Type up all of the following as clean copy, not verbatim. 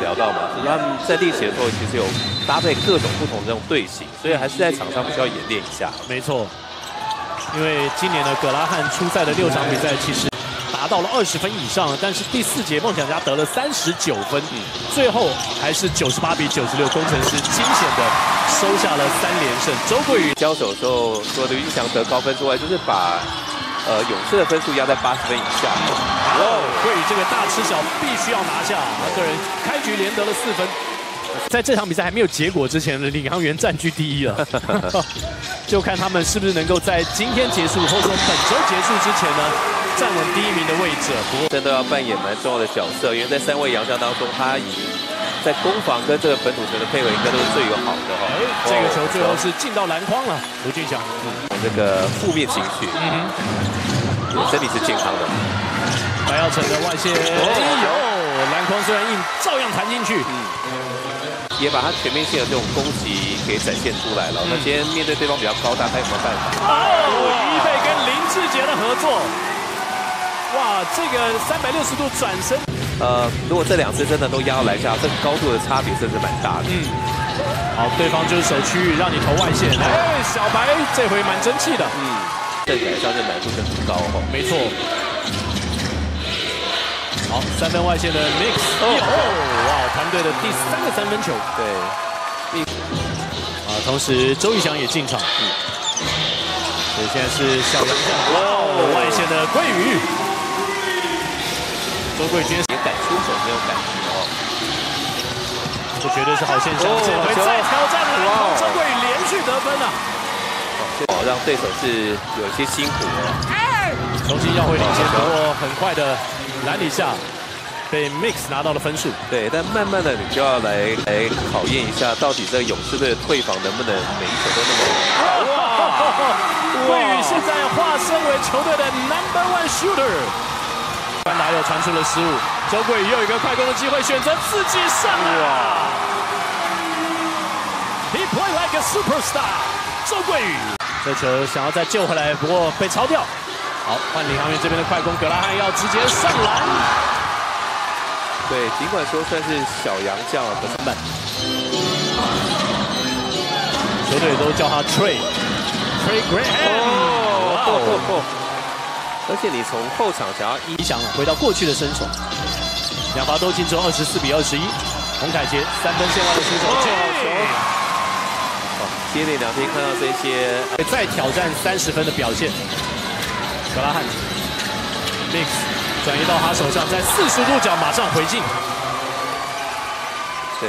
聊到嘛，就是他们在练习的时候，其实有搭配各种不同的这种队形，所以还是在场上必须要演练一下。 没错，因为今年的葛拉汉出赛的6场比赛，其实达到了20分以上，但是第4节梦想家得了39分，最后还是98比96，工程师惊险的收下了3连胜。周桂宇交手的时候，除了刘俊祥得高分之外，就是把勇士的分数压在80分以下。 桂宇这个大吃小必须要拿下，个人开局连得了4分。在这场比赛还没有结果之前的领航员占据第一了，就看他们是不是能够在今天结束，或者说本周结束之前呢，站稳第1名的位置。不过， 真的要扮演蛮重要的角色，因为在3位洋将当中，他在攻防跟这个本土球的配合应该都是最友好的哈。 这个球最后是进到篮筐了，卢俊祥。 这个负面情绪，身体是健康的。 白耀成的外线，篮筐虽然硬，照样弹进去。 也把他全面性的这种攻击给展现出来了。那今天面对对方比较高大，他有没有办法？ 伊贝跟林志杰的合作，哇，这个360度转身。 如果这2次真的都压到篮下，这个高度的差别真是蛮大的。 好，对方就是守区域，让你投外线。小白这回蛮争气的。 这感觉上这难度真很高哦。 没错。好，3分外线的 Mix， 哇，团队的第3个3分球。 对， 同时周玉翔也进场。所以现在是小杨将，外线的桂宇。周桂军也敢出手，没有感觉哦。 这绝对是好现象。这回再挑战了，周桂宇连续得分啊！ 让对手是有些辛苦哦。 重新要回领先，不过很快的篮底下被 Mix 拿到了分数。 对，但慢慢的你就要来考验一下，到底这个勇士队的退防能不能每一球都那么哇！桂宇现在化身为球队的 No.1 shooter。班达又传出了失误，周桂宇又有一个快攻的机会，选择自己上啊 ！He play like a superstar。周桂宇这球想要再救回来，不过被抄掉。好，换领航员这边的快攻，葛拉汉要直接上篮。 对，尽管说算是小洋将可是慢。 球队都叫他 Trey Graham。 而且你从后场想要理想了，回到过去的身手。2罚都进之后24比21，洪凯杰3分线外的出手， 接连2天看到这些， 再挑战30分的表现。格拉汉 ，Mix 转移到他手上，在40度角马上回敬。 对，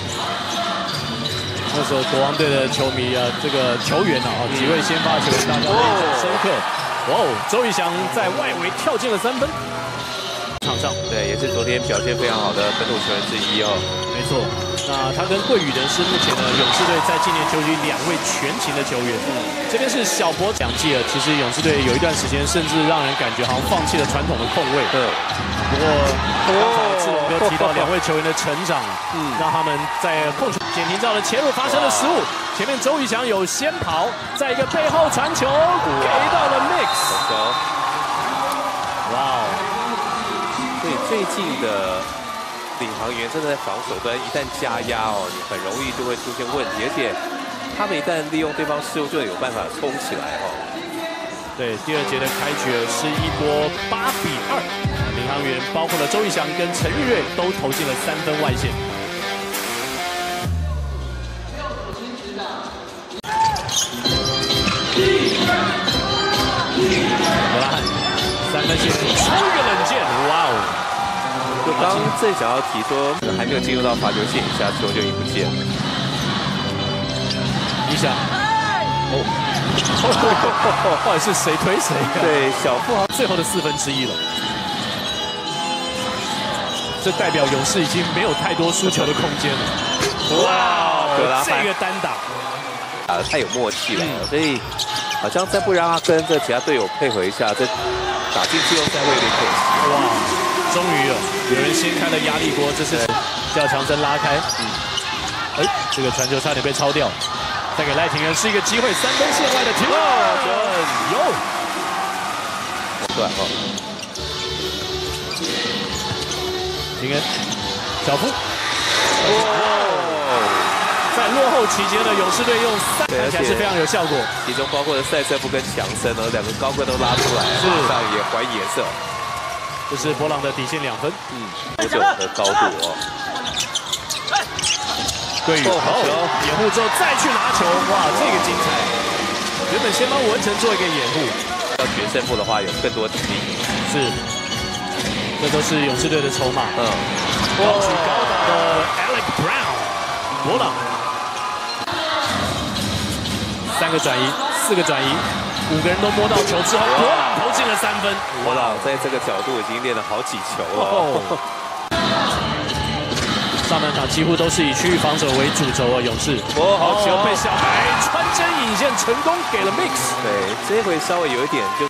那时候国王队的球迷啊，这个球员啊，几位先发球员大家印象深刻。周宇翔在外围跳进了3分。场上， 对，也是昨天表现非常好的本土球员之一哦。 没错，那他跟桂宇人是目前的勇士队在今年球季2位全勤的球员。这边是小博2季了，其实勇士队有一段时间甚至让人感觉好像放弃了传统的控卫。不过刚才志龙哥提到2位球员的成长，让他们在控球。简廷照的切入发生了失误，前面周宇翔有先跑，在一个背后传球给到了 Mix。哇哦！ 所以最近的领航员真的在防守端一旦加压哦，你很容易就会出现问题，而且他们一旦利用对方失误，就有办法冲起来哦。 对，第2节的开局是一波8比2，领航员包括了周宇翔跟陈玉瑞都投进了3分外线。格拉汉3分线出一个冷箭，哇哦！ 就刚正想要提说，还没有进入到罚球线以下，球就已经不见了。 你想，到底是谁推谁？ 对，小富豪最后的1/4了。这代表勇士已经没有太多输球的空间了。哇，这个单打太有默契了，所以好像再不让他跟这其他队友配合一下，这打进季后赛会有点可惜。 哇，终于了，有人先开了压力锅，这是叫强森拉开。这个传球差点被抄掉，再给赖廷恩是一个机会，3分线外的停有。 对哦。 廷恩，小夫在落后期间呢，勇士队用3看起来是非常有效果。 其中包括了塞瑟夫跟强森哦，两个高个都拉出来，马上也还颜色。 这是博朗的底线2分。 59的高度哦。 桂宇掩护之后再去拿球，哇，这个精彩！原本先帮文成做一个掩护， 要决胜负的话有更多体力。 是，这都是勇士队的筹码。高举高打的 Alec Brown， 博朗。3个转移，4个转移，5个人都摸到球之后，博朗投进了3分。 博朗在这个角度已经练了好几球了。 上半场几乎都是以区域防守为主轴啊，勇士。好球被小白穿针引线成功给了 Mix。 对，这回稍微有一点就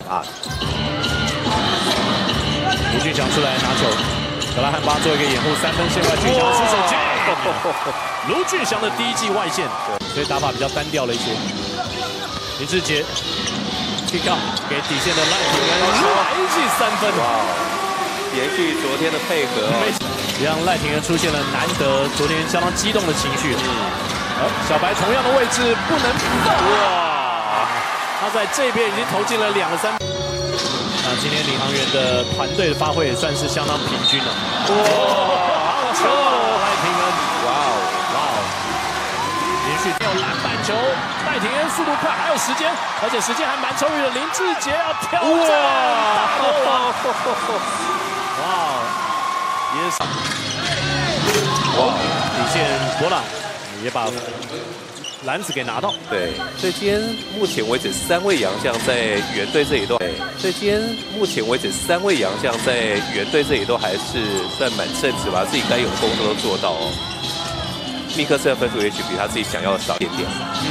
卢俊祥出来拿球，格拉汉巴做一个掩护，3分线外俊祥出手进。卢俊祥的第1季外线，所以打法比较单调了一些。林志杰 kick out 给底线的赖廷恩来记3分。 哇，延续昨天的配合， 让赖廷恩出现了难得昨天相当激动的情绪。小白同样的位置不能放。哇，他在这边已经投进了2个3分。今天领航员的团队的发挥也算是相当平均了。好球，赖廷恩！哇哦！连续跳篮板球，赖廷恩速度快，还有时间，而且时间还蛮充裕的。林志杰要挑战大魔王！哇，也是。哇，底线博朗也把篮子给拿到。 对，所以今天目前为止3位洋将在原队这里都，所以今天目前为止3位洋将在原队这里都还是算蛮称职吧，自己该有的工作都做到哦。密克斯的分数也许比他自己想要的少一点点。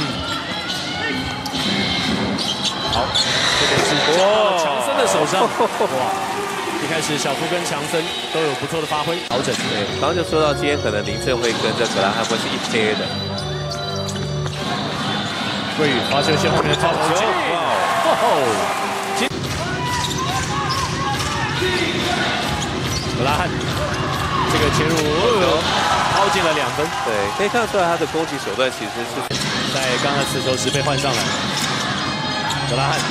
好，这边是交到了强森的手上。哇，一开始小夫跟强森都有不错的发挥，调整。 对，刚刚就说到今天可能林振会跟这格兰汉会是一贴的。 桂宇发球线后面的跳投进，格拉汉这个切入抛进了2分。 对，可以看得出来他的攻击手段其实是在刚才持球时被换上来。格拉汉，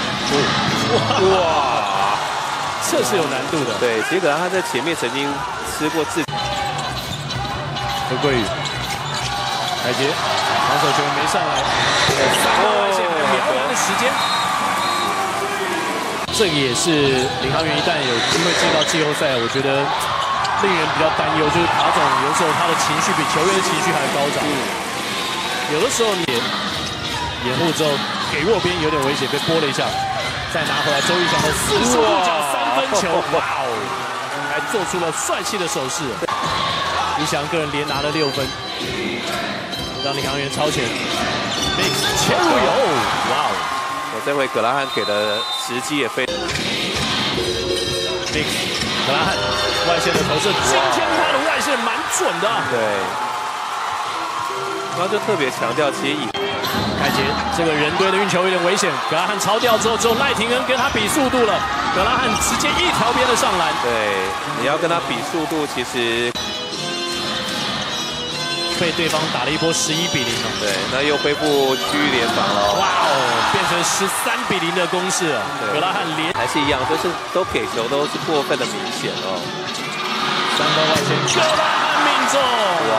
哇，这是有难度的。 对，其实格拉汉在前面曾经吃过自己。 桂宇，凯杰。防守球没上来，3个外线还有瞄篮的时间，这个也是领航员一旦有机会进到季后赛，我觉得令人比较担忧，就是塔总有时候他的情绪比球员的情绪还高涨，有的时候你掩护之后给弱边有点危险，被拨了一下，再拿回来周瑜翔的45度角3分球，哇哦，还做出了帅气的手势，瑜翔个人连拿了6分。让领航员超前 ，Mix 切入有，哇哦！ 我这回格拉汉给的时机也非 ，Mix 格拉汉外线的投射，今天他的外线蛮准的。 对，然后就特别强调，其实凯杰这个人堆的运球有点危险，格拉汉超掉之后，只有赖廷恩跟他比速度了，格拉汉直接一条边的上篮。 对，你要跟他比速度，其实。 被对方打了一波11比0了。 对，那又恢复区域联防了。 哇哦，变成13比0的攻势了。格拉汉连还是一样，就是都给球都是过分的明显哦。 3分外线，格拉汉命中。哇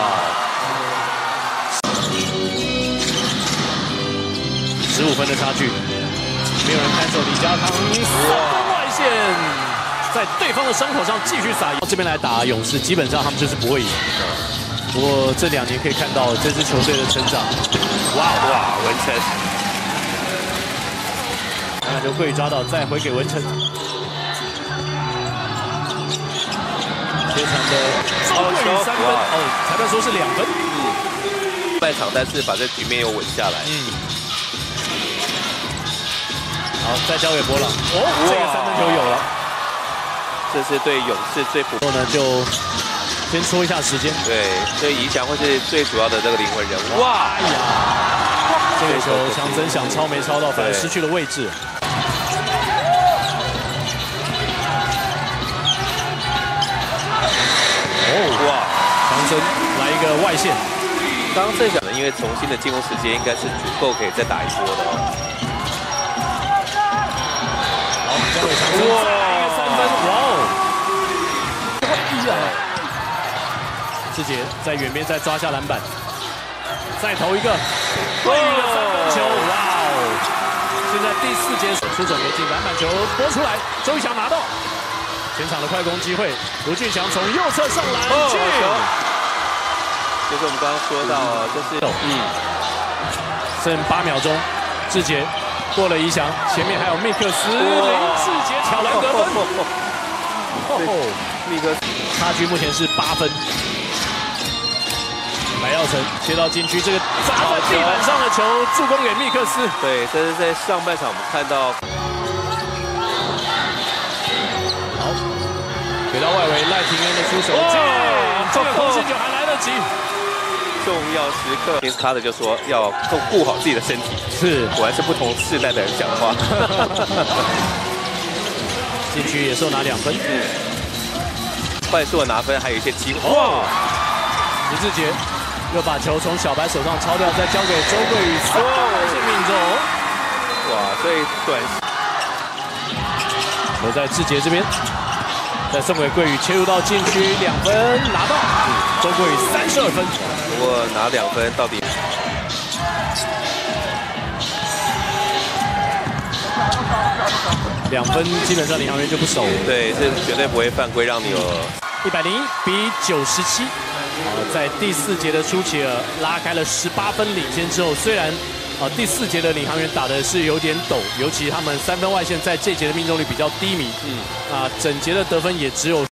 ！15分的差距，没有人看守李家康，3分外线，在对方的伤口上继续撒。这边来打勇士，基本上他们就是不会赢。不过这2年可以看到这支球队的成长。哇， 文成， 那就桂宇抓到，再回给文成。接传的周桂宇3分，裁判说是2分。 半场，但是把这局面又稳下来。 好，再交给博朗。这个3分球有了。 这是对勇士最不后呢就。先戳一下时间， 对，所以怡翔会是最主要的这个灵魂人物。哇呀，这个球强森想抄没抄到，反而失去了位置。哇，强森来一个一个外线。 刚刚在讲的，因为重新的进攻时间应该是足够可以再打一波的哦。 好，江伟长哇，一个3分，哇哦！志杰在远边再抓下篮板，再投一个桂宇的3分球，哇哦！现在第4节出手没进，篮板球拨出来，周瑜翔拿到，全场的快攻机会，卢俊祥从右侧上篮进。 就是我们刚刚说到，就是剩8秒钟，志杰过了宜翔，前面还有密克斯，林志杰挑篮得分。 密克斯差距目前是8分。白耀成接到禁区，这个砸在地板上的球助攻给密克斯。 对，这是在上半场我们看到。 好，给到外围赖廷恩的出手，这个空心球还来得及。 重要时刻 ，Miss Carter 就说要更顾好自己的身体。 是， 果然是不同世代的人讲话。 禁区也是拿2分， 快速的拿分，还有一些机会。 哇！林志杰又把球从小白手上抄掉，再交给周桂宇，3分线命中。 哇！所以短球在志杰这边，再送给桂宇，切入到禁区2分拿到，周桂宇32分。 不过拿2分到底 2分基本上领航员就不守， 对，是绝对不会犯规，让你有 101比97。在第4节的初期拉开了18分领先之后，虽然第4节的领航员打的是有点陡，尤其他们3分外线在这节的命中率比较低迷，整节的得分也只有